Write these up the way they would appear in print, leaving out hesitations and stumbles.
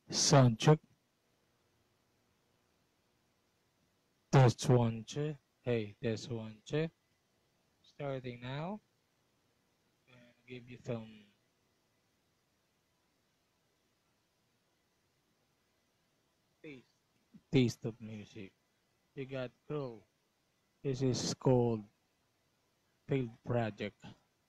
Sound check. Test one check. Hey, test one check. Starting now. And give you some taste. Taste of music. You got Crow. This is called Failed Project.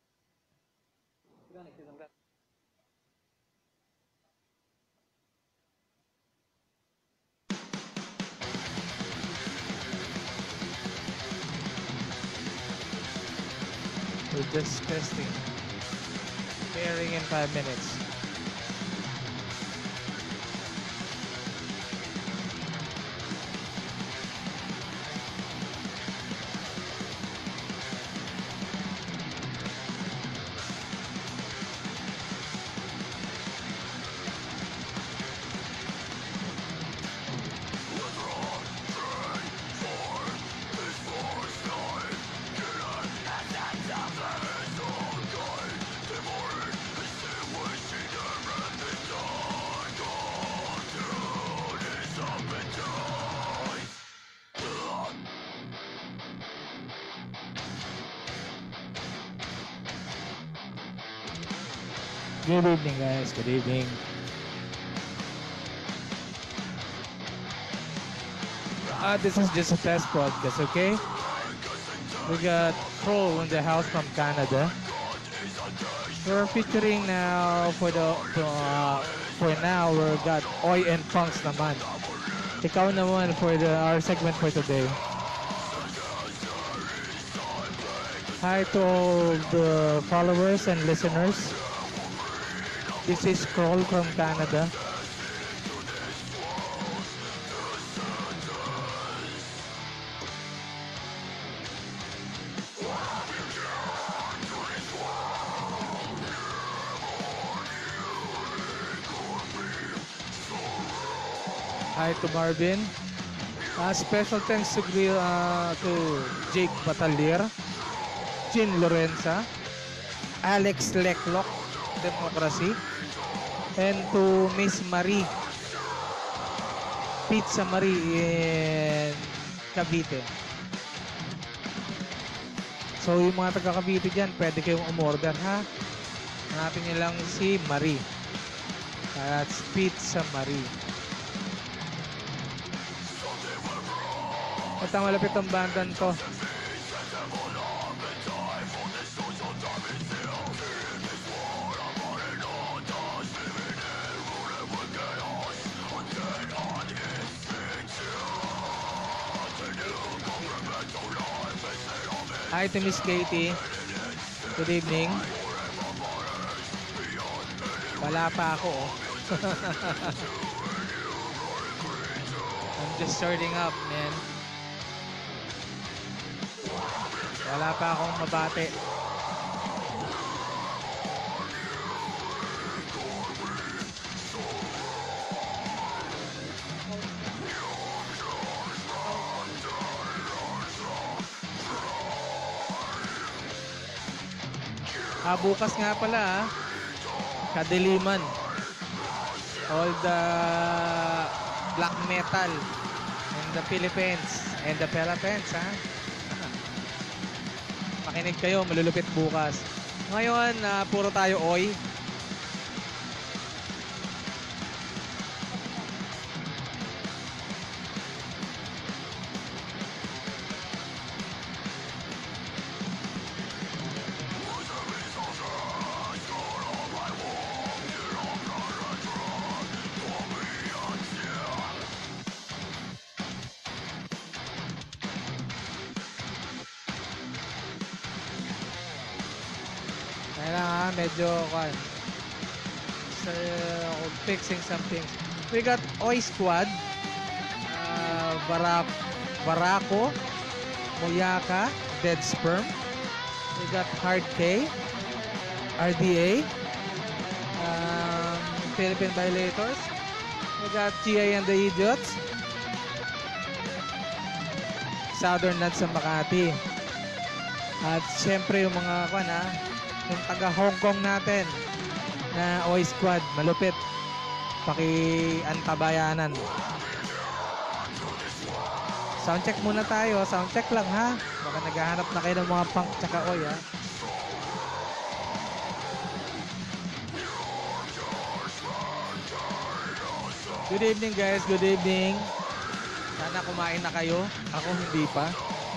We're just testing. Pairing in 5 minutes. Good evening, guys. Good evening. This is just a test podcast, okay? We got Crow in the house from Canada. We're featuring now for now we got Oi and Punks naman. Ikaw naman for our segment for today. Hi to all the followers and listeners. This is Kroll from Canada. Hi to Marvin. Special thanks to Jake Batalier, Chin Lorenza, Alex Leclock, Democracy, and to Miss Marie, Pizza Marie in Cavite. So yung mga taga Cavite dyan, pwede kayong umorder ha. Hanapin nyo lang si Marie. That's Pizza Marie. At ang malapit ang bandan ko. Hi to Miss Katie. Good evening. Wala pa ako oh. I'm just starting up, man. Wala pa akong mabate. Bukas nga pala kadiliman. All the black metal in the Philippines and the Philippines Makinig kayo, malulupit bukas. Ngayon, puro tayo Oi. Medyo fixing some things. We got Oi Squad, Barako, Moyaka, Dead Sperm. We got Hard K, RDA, Philippine Violators. We got GI and the Idiots, Southern Nuts sa Makati. At siyempre yung mga yung taga Hong Kong natin na Oi Squad, malupit. paki-antabayanan. Soundcheck muna tayo. Soundcheck lang ha. Baka naghahanap na kayo ng mga punk tsaka oy ha. Good evening guys. Good evening. Sana kumain na kayo. Ako hindi pa.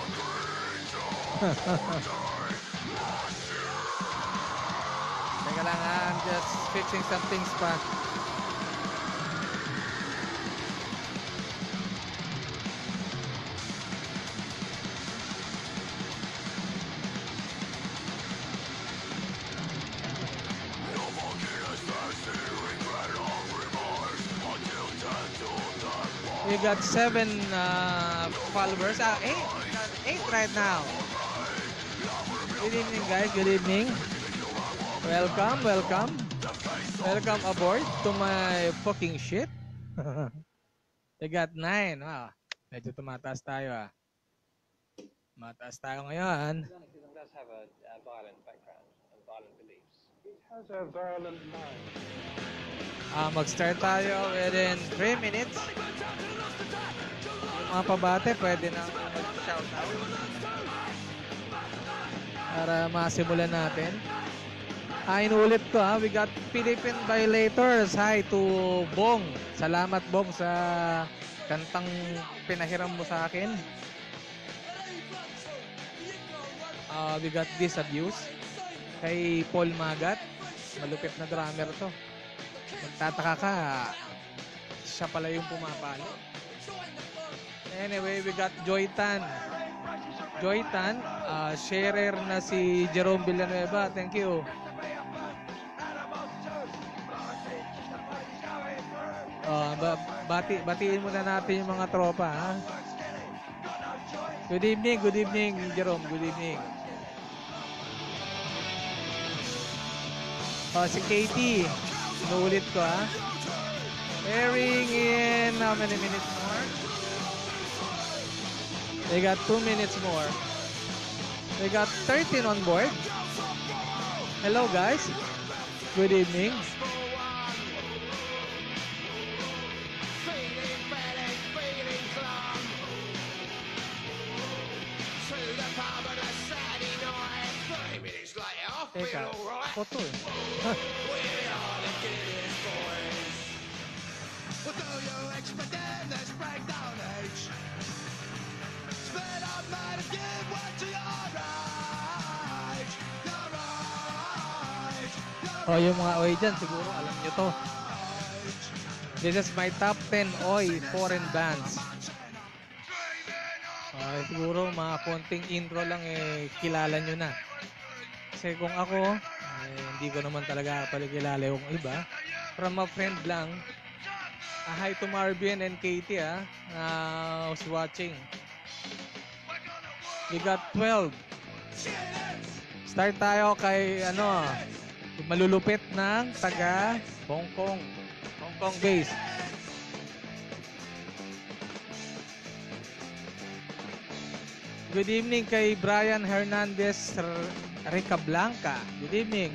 Teka lang ha. I'm just fixing some things pa. We got 7 followers. 8 right now. Good evening, guys. Good evening. Welcome, welcome. Welcome aboard to my fucking shit. We got 9. Wow. Medyo tumataas tayo ah. Mataas tayo ngayon. It does have a violent background and violent beliefs. It has a violent mind. Mag-start tayo within 3 minutes. Yung mga pabate, pwede na mag-shoutout para masimulan natin. Inulit ko ha. We got Philippine Violators. Hi to Bong. Salamat Bong sa kantang pinahiram mo sa akin. We got Disabuse. Kay Paul Magat. Malupit na drummer to. Magtataka ka, siya pala yung pumapalo. Anyway, we got Joy Tan. Joy Tan, sharer na si Jerome Villanueva. Thank you. Batiin muna natin yung mga tropa. Ha? Good evening, Jerome. Good evening. Si Katie. Inuulit ko ha. Airing in how many minutes more? They got 2 minutes more. They got 13 on board. Hello guys. Good evening. Teka, ako to eh. What do you expect in this breakdown age? Spit up, man, and give way to your rage. Your rage. Oh, yung mga OI dyan, siguro alam nyo to. This is my top 10 OI foreign bands. Siguro mga konting intro lang kilala nyo na. Kasi kung ako, hindi ko naman talaga palikilala yung iba. From a friend lang. Hi to Marvin and Katie who's watching. We got 12. Start tayo kay malulupit ng taga Hong Kong base. Good evening kay Brian Hernandez Rica Blanca. Good evening.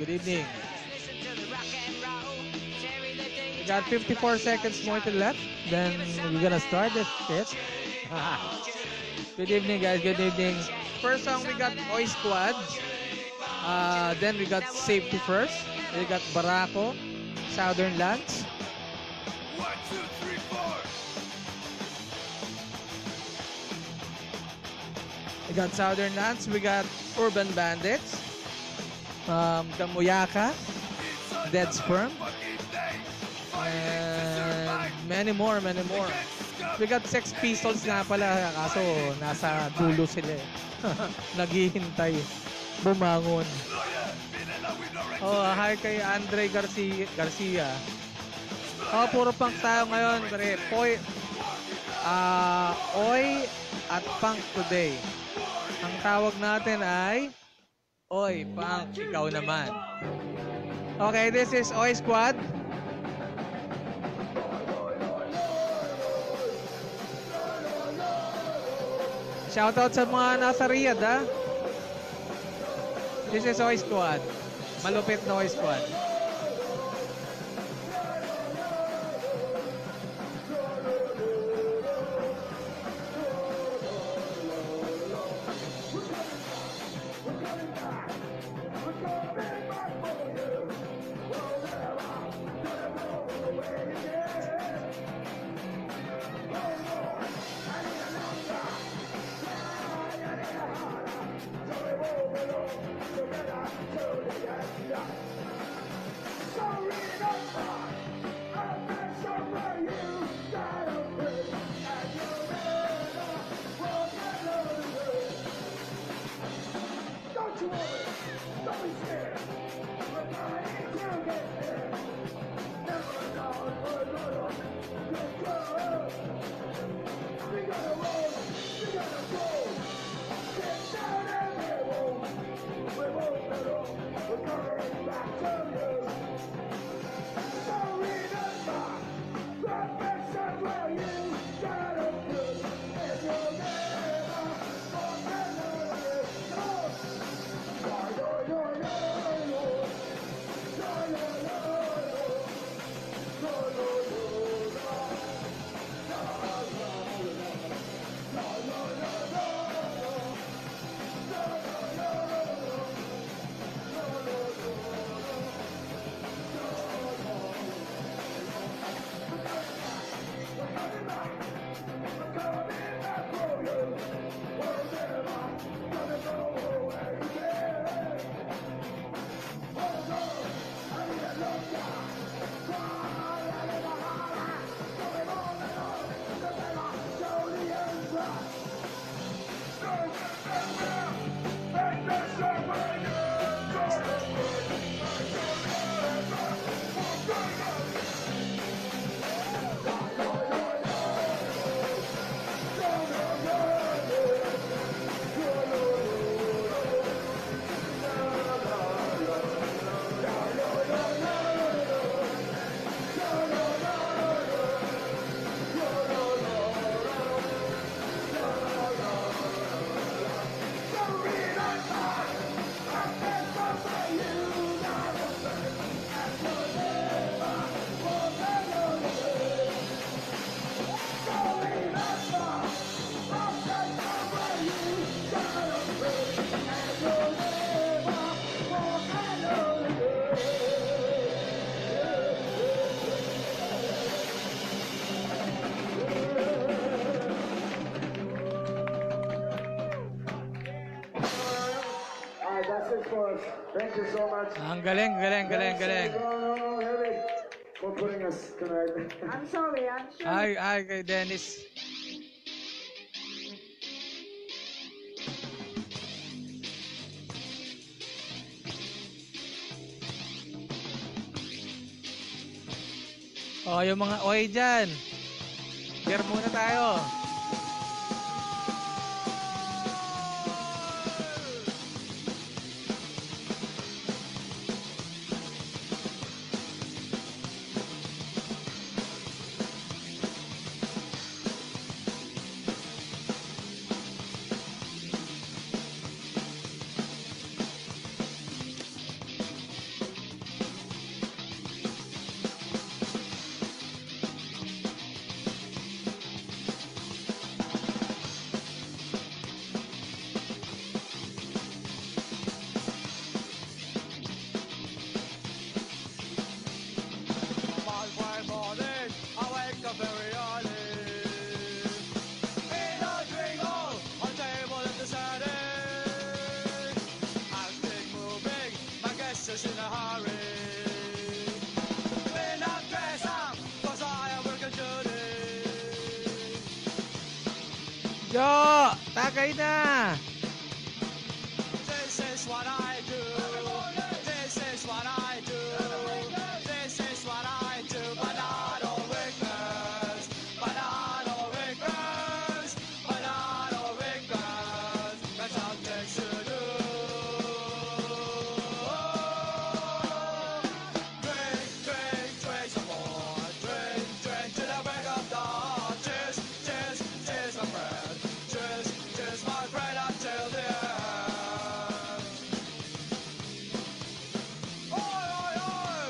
We got 54 seconds more to left. Then we're gonna start this shit. Good evening, guys. Good evening. First song we got Oi Squad. Then we got Safety First. We got Barako, Southern Lands. 1, 2, 3, 4. We got Southern Lands. We got Urban Bandits. Kamuyaka, Dead Sperm. And many more. We got Sex Pistols nga pala, kaso nasa dulo sila. Naghihintay. Bumangon. Hi kay Andre Garcia. Puro punk tayo ngayon. Oi at punk today. Ang tawag natin ay Oi, punk, ikaw naman. Okay, this is Oi Squad. Shoutout sa mga nasa Riyadh, ha? This is Oi Squad. Malupit na Oi Squad. it for us. Thank you so much. Ang galing, galing, galing, galing. No, Eric, for putting us tonight. I'm sorry, I'm sure. Ay, kay Dennis. Oh, yung mga oy dyan. Beer muna tayo. Monday morning, I wake up very early. Eat a drink all on table in the setting. Acting moving, my guest is in a hurry. Been up dressed up, cause I am working duty. Jo, tagay na. This is what I do. This is what I do. This is what I do. But I don't regret. But I don't regret. But I don't regret. That's something to do. Drink, drink, drink some more. Drink, drink till the break of dawn. Cheers, cheers, cheers, my friend. Cheers, cheers, my friend, until the end. Oi, oi, oi!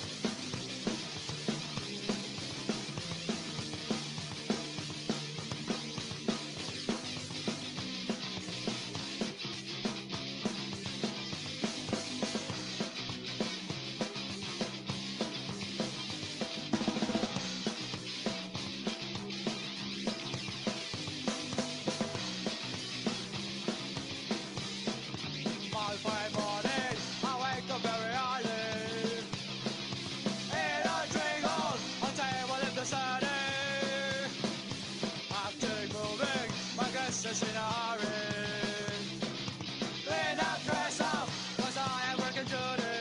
Monday morning, I wake up very early. Eat a drink on table in the setting. Acting moving, my guest is in a hurry. Clean up, dress up, cause I am working duty.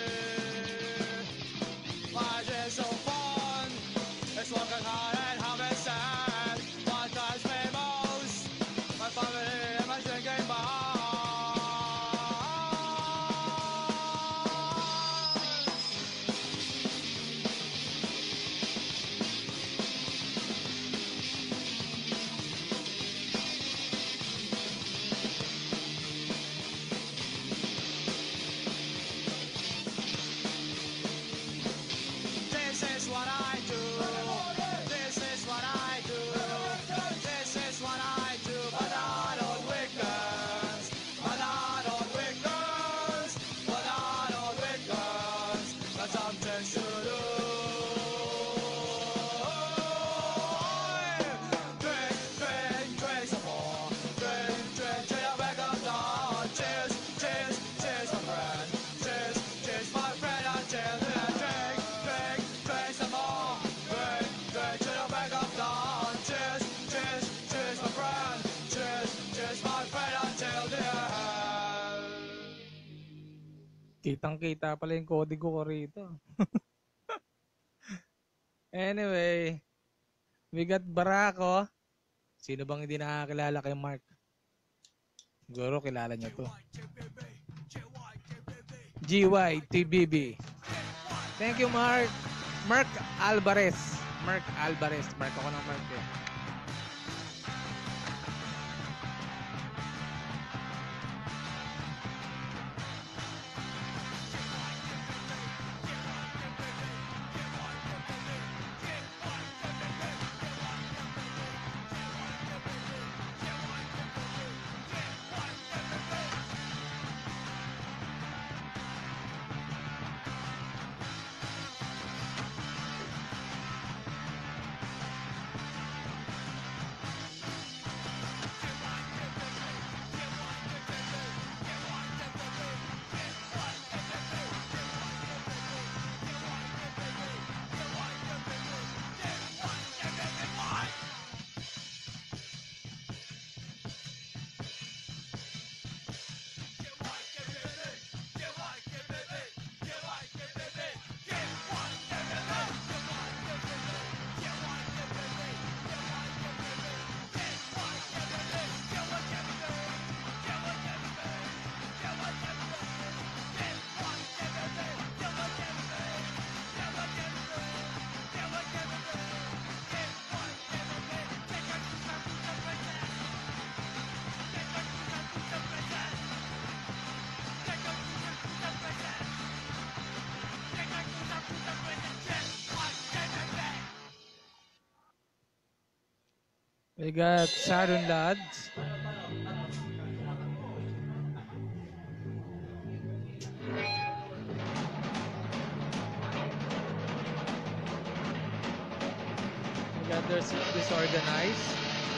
Life is so fun, it's working hard and having sad. What drives me most, my family and my drinking bar. This is what I do. This is what I do. This is what I do. But I don't weakness. But I don't weakness. But I don't weakness. That's something to do. Drink, drink, drink some more. Drink, drink till the break of dawn. Cheers, cheers, cheers, my friend. Cheers, cheers, my friend, until the end. Drink, drink, drink some more. Drink, drink till the break of dawn. Cheers, cheers, cheers, my friend. Cheers, cheers, my friend, until the end. Kitang-kita pala yung kodigo ko rito. Anyway, we got Barako. Sino bang hindi nakakilala kay Mark? Siguro kilala niyo to. GYTBB. Thank you, Mark. Mark Alvarez. Mark Alvarez. Mark ako ng Mark eh. We got Saturn Lads. We got Disorganized.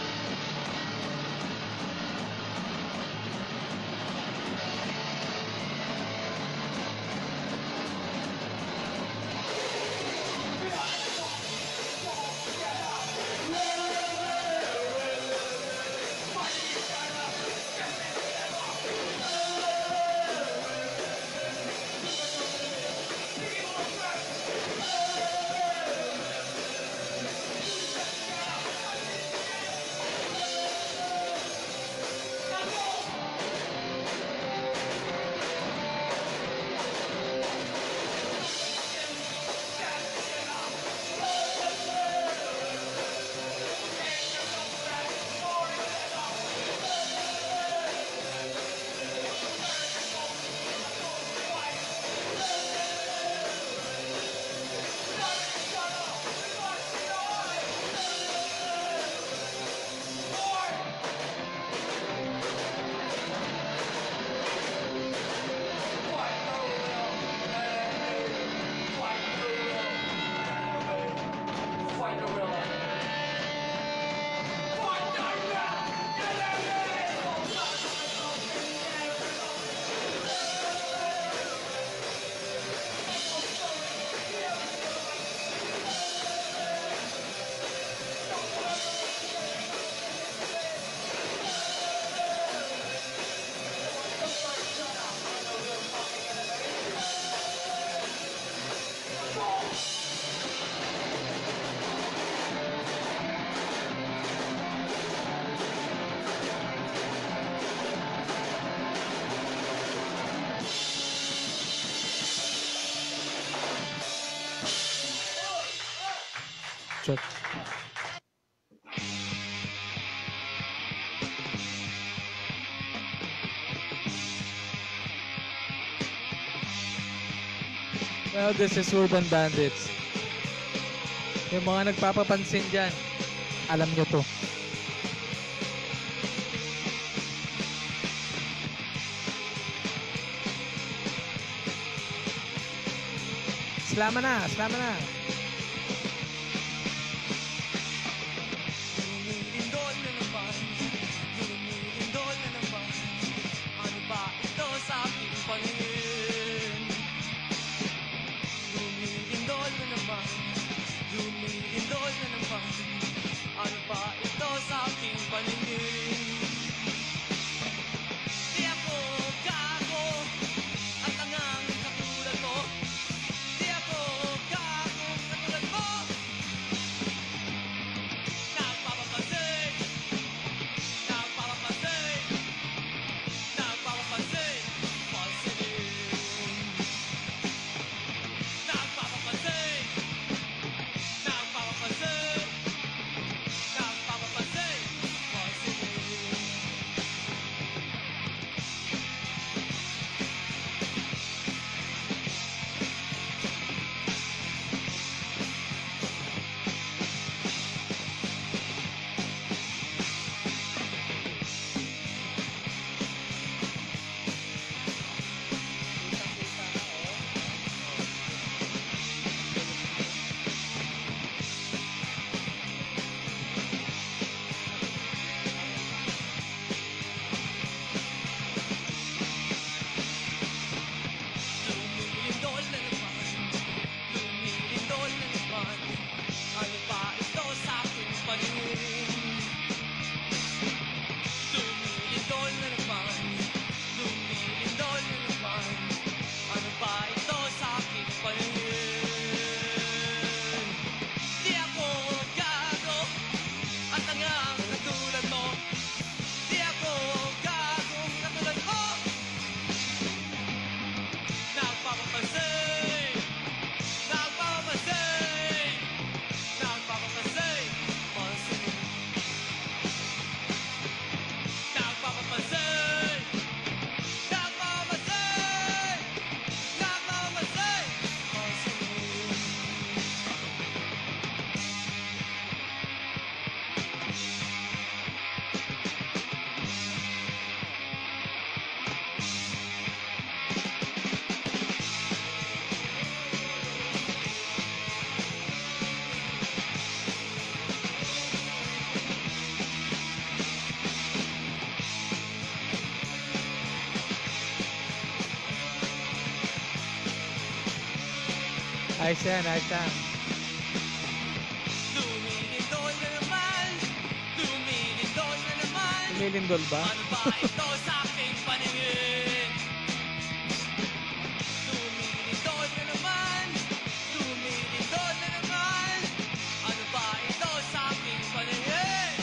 Check. Well, this is Urban Bandits. Yung mga nagpapapansin dyan, alam nyo to. Slama na, slama na. Lumilindol na naman, lumilindol na naman. Ano ba ito sa aking paningin? Lumilindol na naman, lumilindol na naman. Ano ba ito sa aking paningin? Di ako gago, at tangang katulad mo. Di ako gago, Ayos yan, ayos yan. Lumilindol na naman, lumilindol na naman. Lumilindol ba? Ano ba ito sa aking paningin? Lumilindol na naman, lumilindol na naman. Ano ba ito sa aking paningin?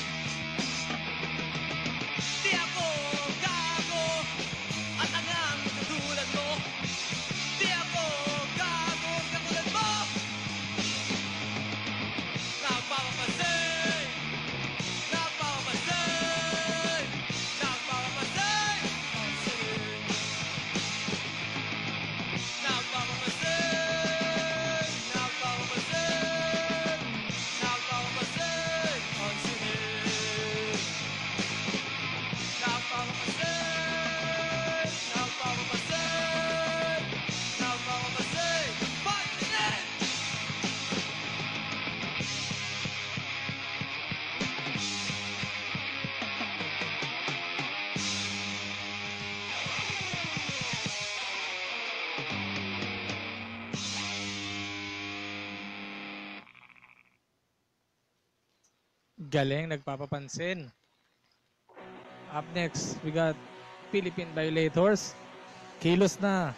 Di ako gago at angang katulad mo. Di ako gago katulad mo. Nagpapapansin, nagpapapansin, nagpapapansin, pansin. Nagpapapansin, nagpapapansin, nagpapapansin, pansinin. Nagpapapansin, nagpapapansin, nagpapapansin, pansinin. Galing, nagpapapansin. Up next, we got Philippine Violators. Kilos na.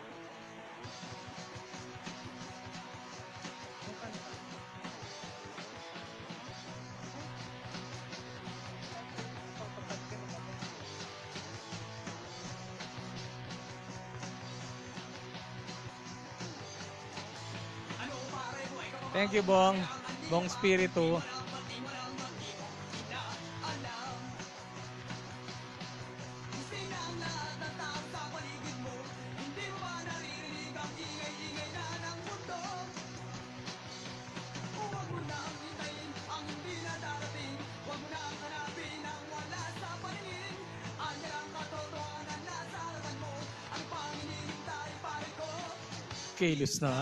Thank you, Bong. Bong Spiritu. Kilos na.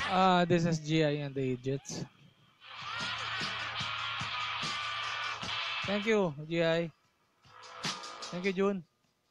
This is GI and the Idiots. Thank you, GI. Thank you, June.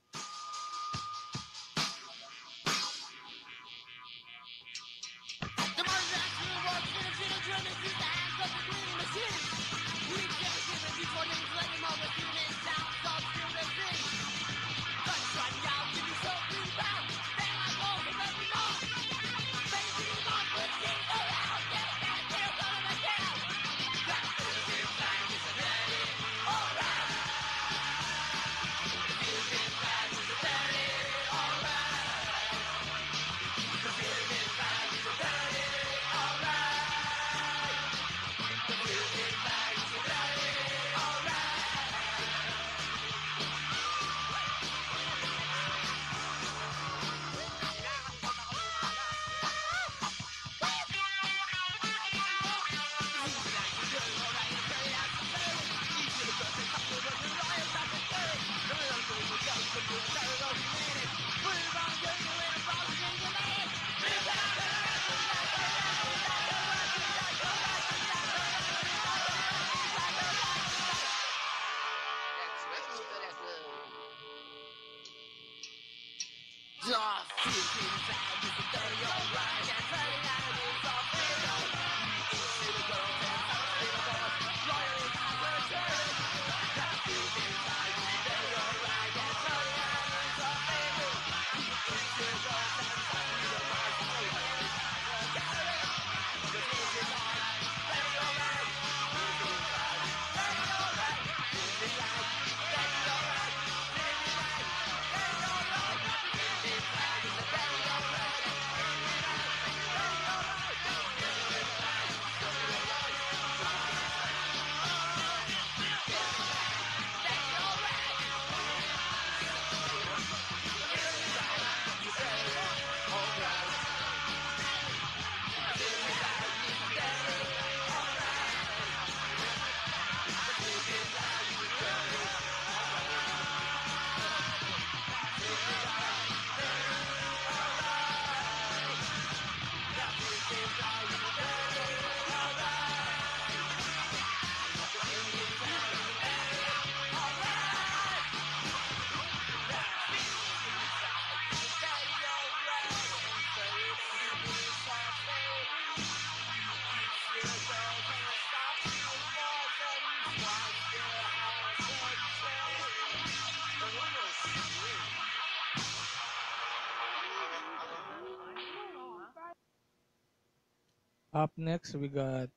Up next, we got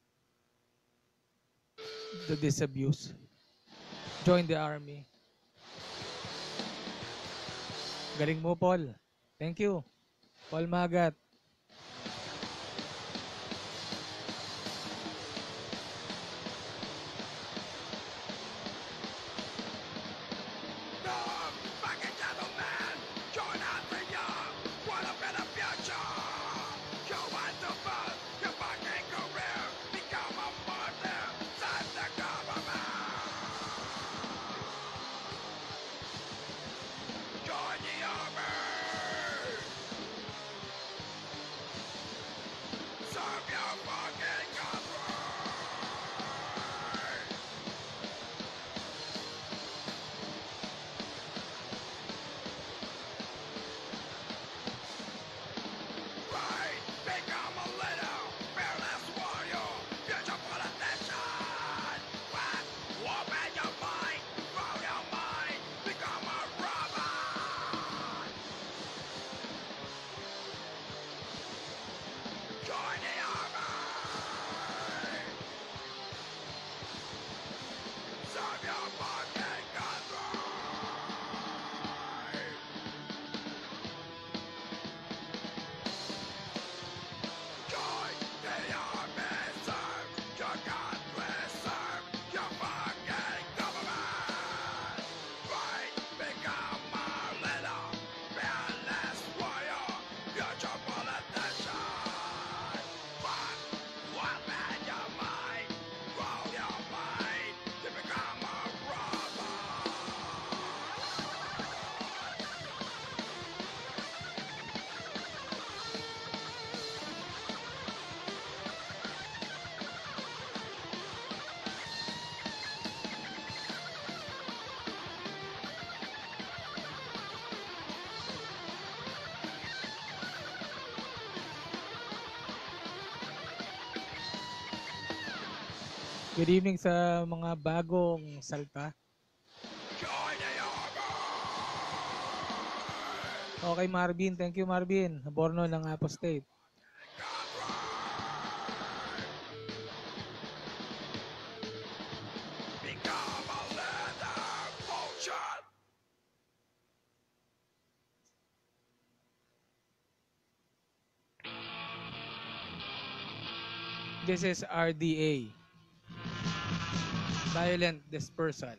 the Disabuse. Join the army. Galing mo, Paul. Thank you. Paul Magat. Good evening sa mga bagong salta. Okay, Marvin. Thank you, Marvin. Borno ng Apo State. This is RDA. Violent dispersal.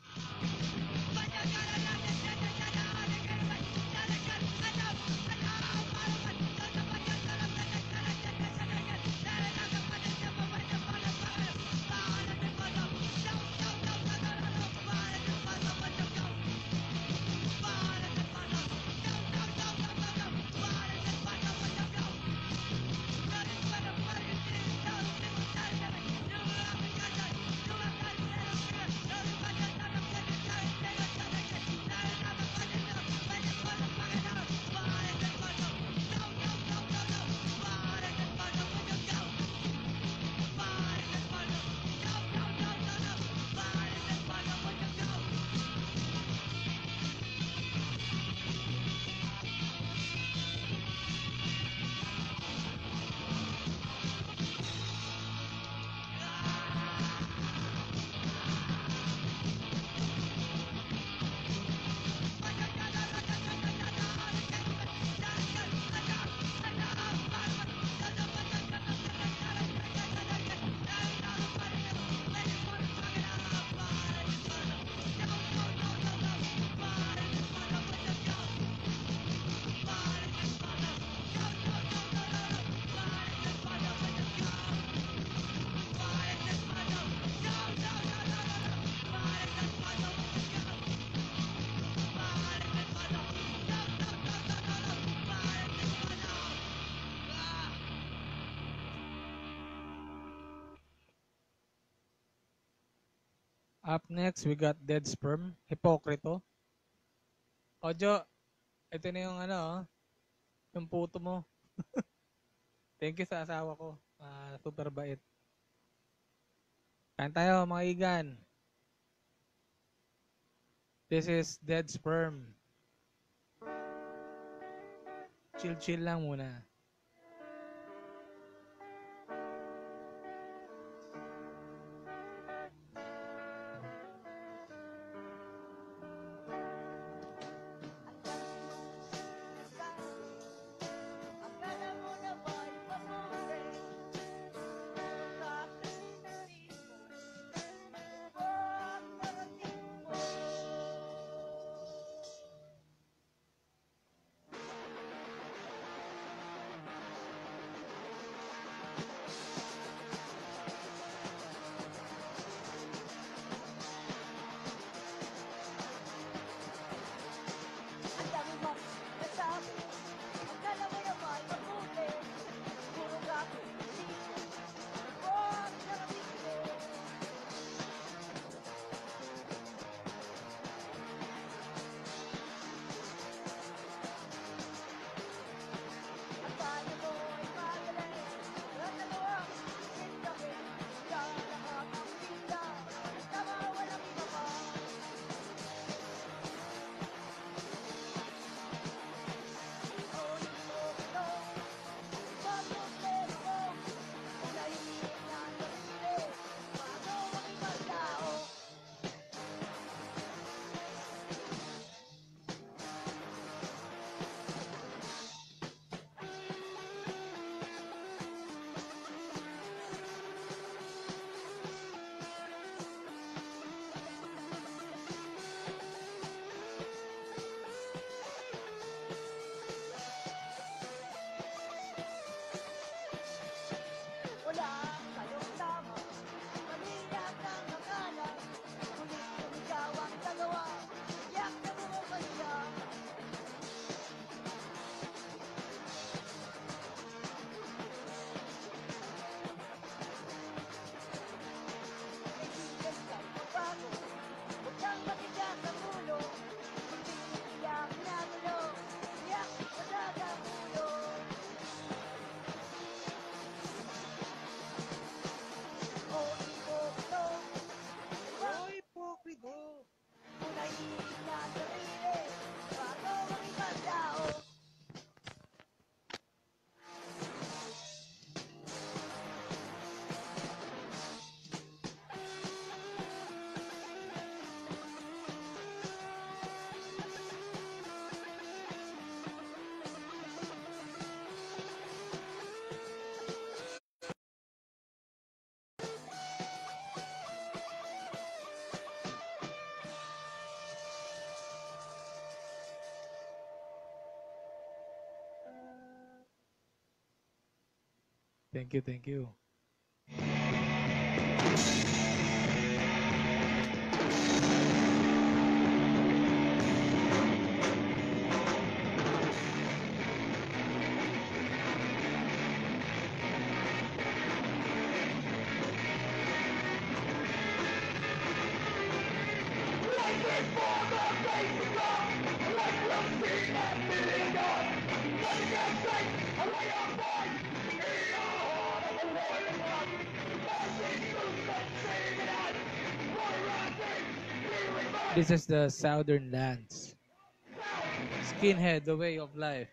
Up next, we got Dead Sperm, Hipokrito. Ojo, ito na yung yung puto mo. Thank you sa asawa ko. Super bait. Kain tayo mga igan. This is Dead Sperm. Chill lang muna. Thank you, thank you. This is the Southern Lands. Skinhead, the way of life.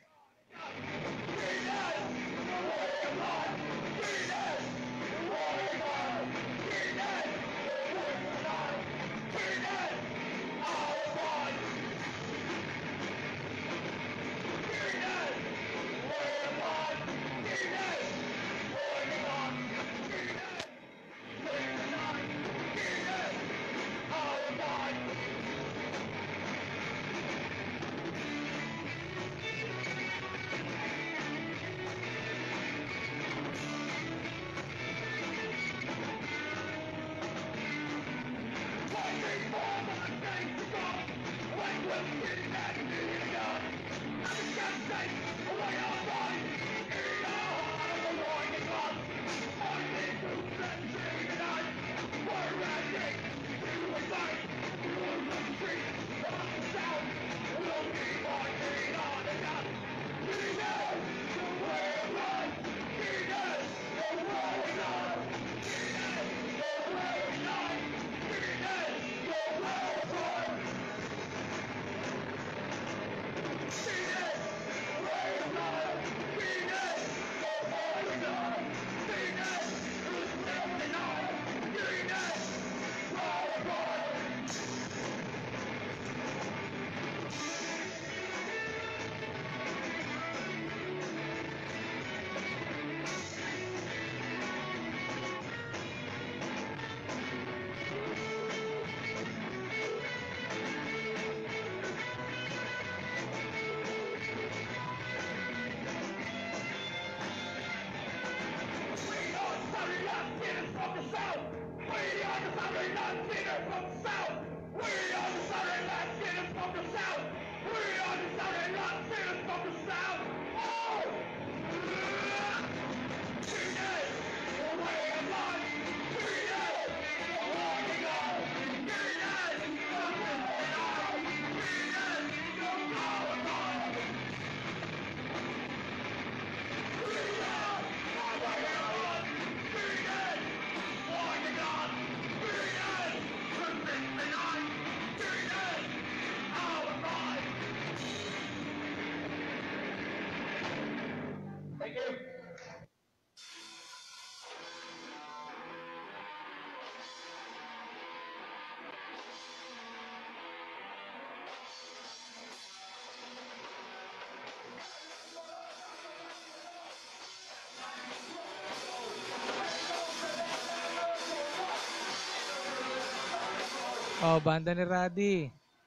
Oh, banda ni Raddy.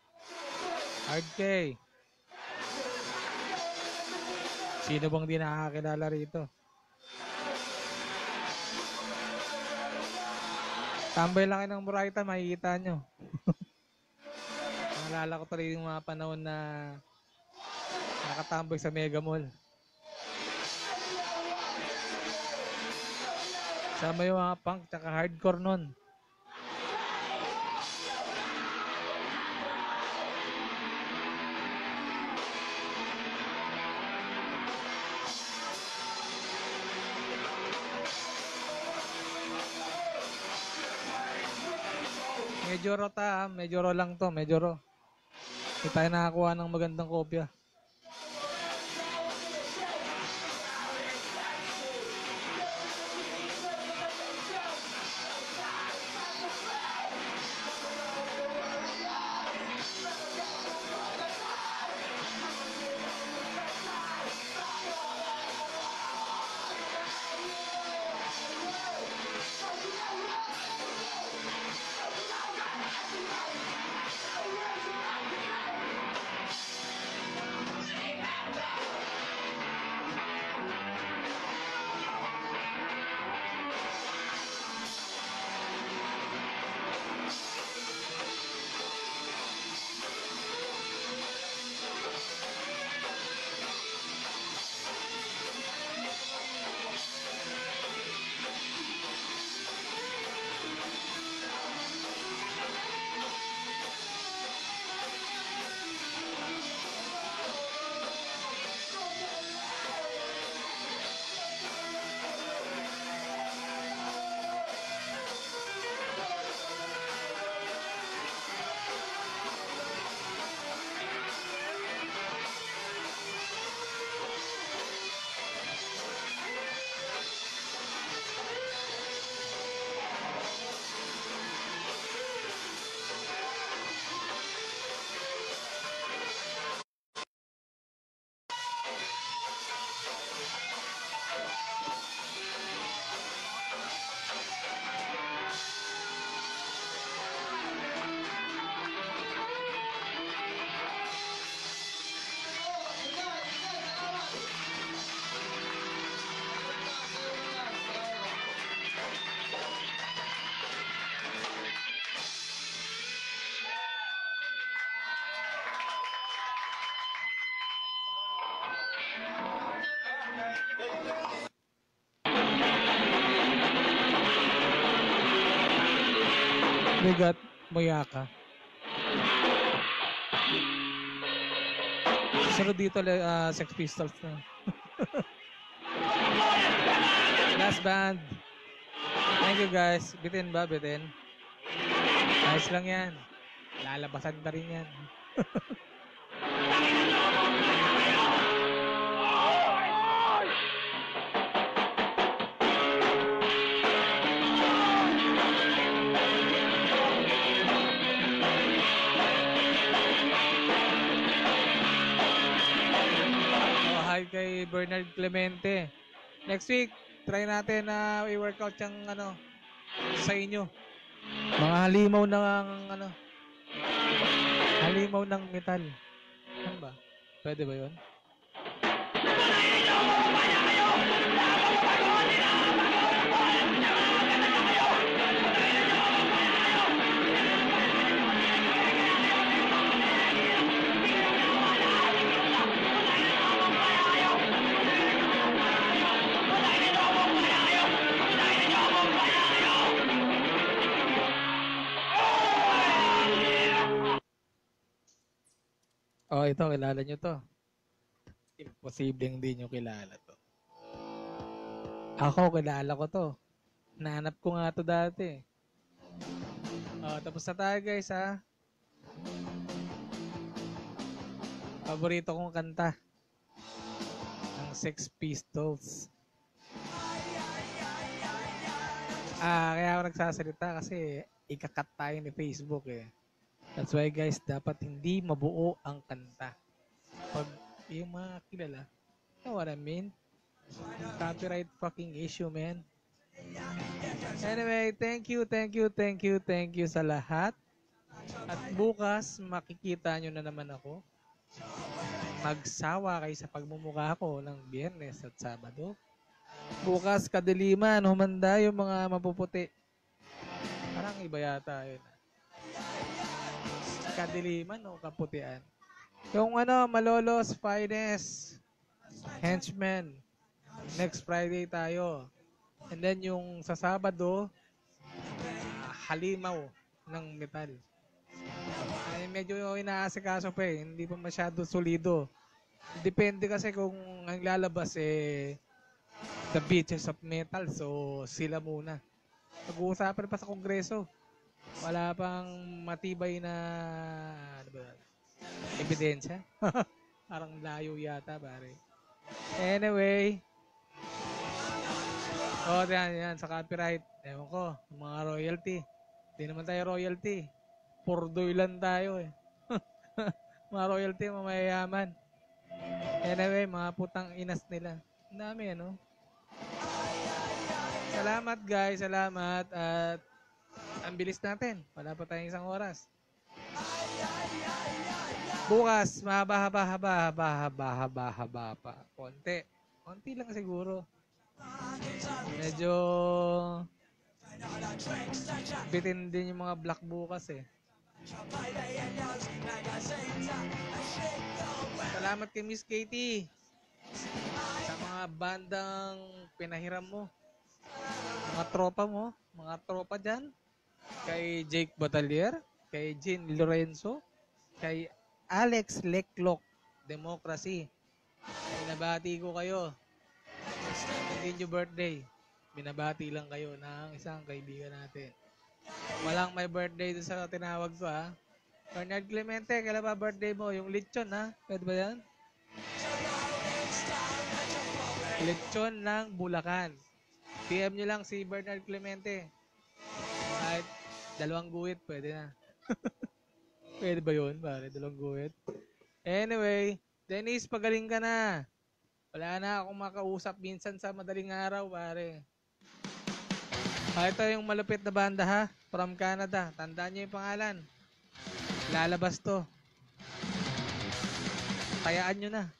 Hard K. Sino bang di nakakilala rito? Tambay lang kayo ng Murayta, makikita nyo. Naalala ko tuloy yung mga panahon na nakatambay sa Mega Mall. Sama yung mga punk tsaka hardcore nun. Medyo raw medyo raw lang to, medyo raw. Hindi tayo nakakuha ng magandang kopya. We got Moyaka. Sunod dito, Sex Pistols na. Last band. Thank you guys. Bitin ba? Bitin. Nice lang yan. Lalabasan pa rin yan. Hi kay Bernard Clemente. Next week, try natin na i-workout yung sa inyo. Mga halimaw ng halimaw ng metal. Ano ba? Pwede ba 'yon? Oh, ito, kilala nyo to. Imposible hindi nyo kilala to. Ako, kilala ko to. Nahanap ko nga to dati. Oh, tapos na tayo guys, ha? Paborito kong kanta. Ang Sex Pistols. Kaya ako nagsasalita kasi ikakat tayo ni Facebook eh. That's why guys, dapat hindi mabuo ang kanta. Pag yung mga kilala, you know what I mean? Copyright fucking issue, man. Anyway, thank you sa lahat. At bukas, makikita nyo na naman ako. Magsawa kayo sa pagmumukha ko ng Biyernes at Sabado. Bukas, kadiliman, humanda yung mga mapuputi. Parang iba yata yun. Kadiliman o kaputian. Yung Malolos Finest Henchman. Next Friday tayo. And then yung sa Sabado, halimaw ng metal. Ay, medyo inaasikaso pa eh. Hindi pa masyado solido. Depende kasi kung ang lalabas The Beaches of Metal. So sila muna. Pag-uusapan pa sa Kongreso. Wala pang matibay na ebidensya. Parang layo yata, pare. Anyway. Yan, sa copyright. Ewan ko, mga royalty. Hindi naman tayo royalty. Purdoy lang tayo eh. Mga royalty, mamayayaman. Anyway, mga putang inas nila. Ang dami, Salamat guys, salamat. At ang bilis natin. Wala pa tayong 1 oras. Bukas, mahaba pa. Konti lang siguro. Medyo bitin din yung mga black bukas eh. Salamat kay Miss Katie sa mga bandang pinahiram mo. Mga tropa dyan. Kay Jake Batalier, kay Jean Lorenzo, kay Alex Lecloc, Democracy. Binabati ko kayo. Hindi nyo birthday. Binabati lang kayo ng isang kaibigan natin. Walang may birthday doon sa tinawag ko, ha? Bernard Clemente, kailan ba birthday mo? Yung lechon, ha? Pwede ba yan? Lechon ng Bulacan. PM nyo lang si Bernard Clemente. Kahit 2 guhit, pwede na. Pwede ba yun? Pare, 2 guhit. Anyway, Dennis, pagaling ka na. Wala na akong makausap minsan sa madaling araw, pare. Ito yung malupit na banda, ha? From Canada. Tandaan nyo yung pangalan. Lalabas to. Tayaan nyo na.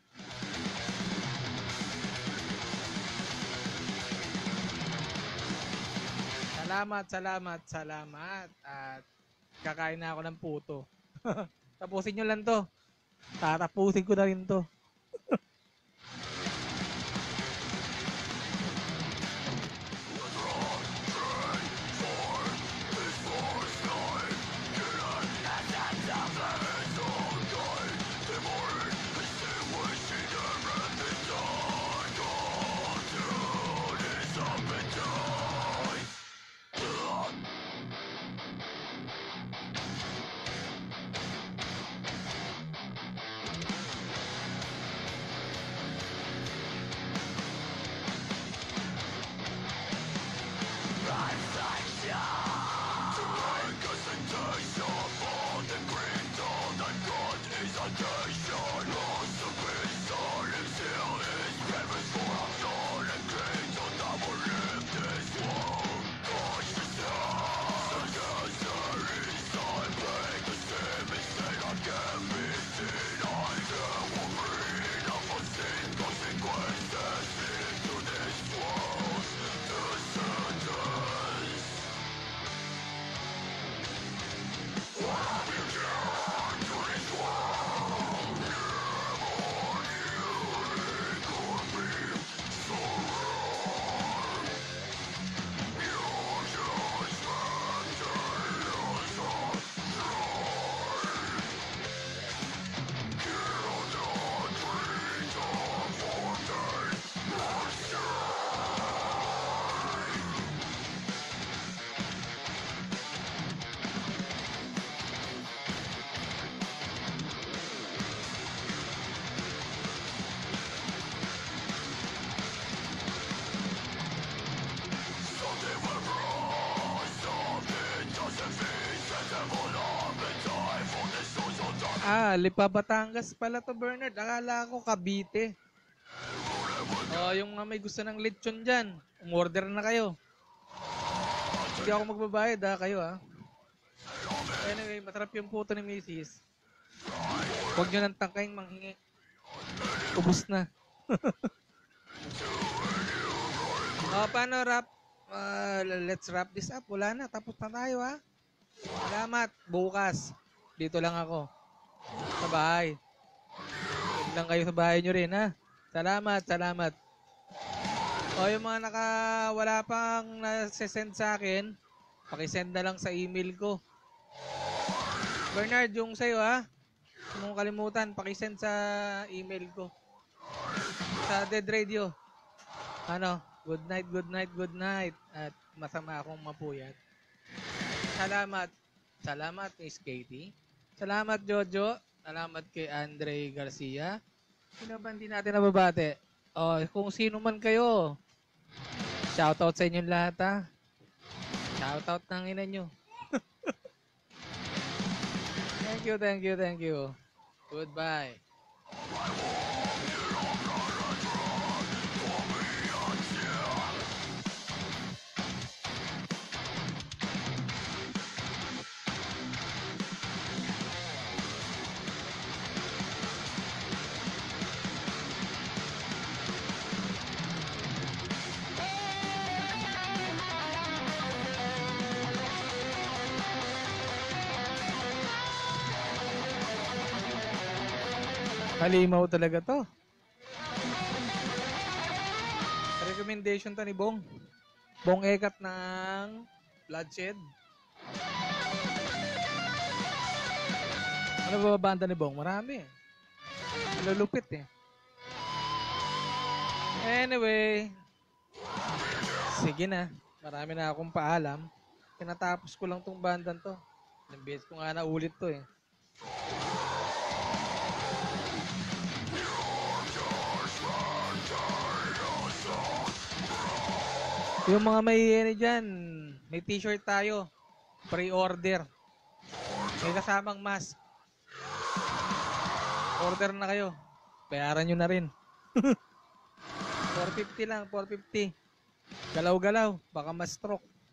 Salamat. At kakain na ako ng puto. Tapusin nyo lang to. Tatapusin ko na rin to. Lipa Batangas pala to, Bernard. Akala ko Cavite. Yung may gusto ng lechon dyan, umorder na kayo. Hindi ako magbabayad kayo Anyway, masarap yung puto ni Mrs. Huwag nyo nang tangkayang manghingi. Ubus na. Paano wrap? Let's wrap this up. Wala na. Tapos na tayo Salamat. Bukas. Dito lang ako. Sa bahay. Dito lang kayo sa bahay nyo rin Salamat. Yung mga wala pang nasa-send sa akin, pakisend na lang sa email ko. Bernard, yung sa'yo Huwag mong kalimutan, pakisend sa email ko. Sa Dead Radio. Good night. At masama akong mapuyat. Salamat, Miss Katie. Salamat, Jojo. Salamat kay Andre Garcia. Sino ba hindi natin nababate? Kung sino man kayo, shoutout sa inyong lahat Shoutout ng ina nyo. Thank you. Goodbye. Halimaw talaga to. Recommendation to ni Bong. Bong Ekat ng Bloodshed. Ano ba banda ni Bong? Marami. Malulupit Anyway. Sige na. Marami na akong paalam. Tinatapos ko lang tong bandan to. Ilang beses ko nga naulit to Yung mga may dyan, may t-shirt tayo. Pre-order. May kasamang mask. Order na kayo. Bayaran nyo na rin. 450 lang, 450. Galaw-galaw. Baka ma-stroke.